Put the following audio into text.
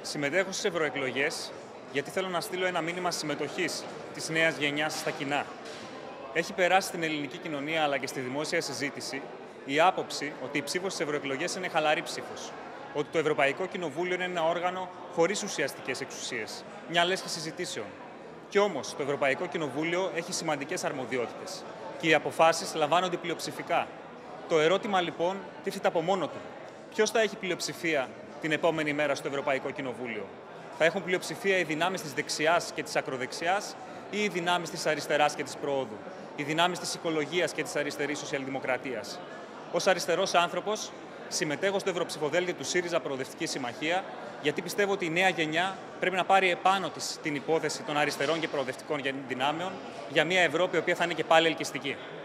Συμμετέχω στις ευρωεκλογές γιατί θέλω να στείλω ένα μήνυμα συμμετοχής της νέας γενιάς στα κοινά. Έχει περάσει στην ελληνική κοινωνία αλλά και στη δημόσια συζήτηση η άποψη ότι η ψήφος στις ευρωεκλογές είναι χαλαρή ψήφος. Ότι το Ευρωπαϊκό Κοινοβούλιο είναι ένα όργανο χωρίς ουσιαστικές εξουσίες, μια λέσχη συζητήσεων. Κι όμως το Ευρωπαϊκό Κοινοβούλιο έχει σημαντικές αρμοδιότητες και οι αποφάσεις λαμβάνονται πλειοψηφικά. Το ερώτημα λοιπόν τίθεται από μόνο του. Ποιος θα έχει πλειοψηφία την επόμενη μέρα στο Ευρωπαϊκό Κοινοβούλιο? Θα έχουν πλειοψηφία οι δυνάμεις της δεξιάς και της ακροδεξιάς ή οι δυνάμεις της αριστεράς και της προόδου, οι δυνάμεις της οικολογίας και της αριστερής σοσιαλδημοκρατίας? Ως αριστερός άνθρωπος, συμμετέχω στο Ευρωψηφοδέλτιο του ΣΥΡΙΖΑ Προοδευτική Συμμαχία, γιατί πιστεύω ότι η νέα γενιά πρέπει να πάρει επάνω της την υπόθεση των αριστερών και προοδευτικών δυνάμεων για μια Ευρώπη η οποία θα είναι και πάλι ελκυστική.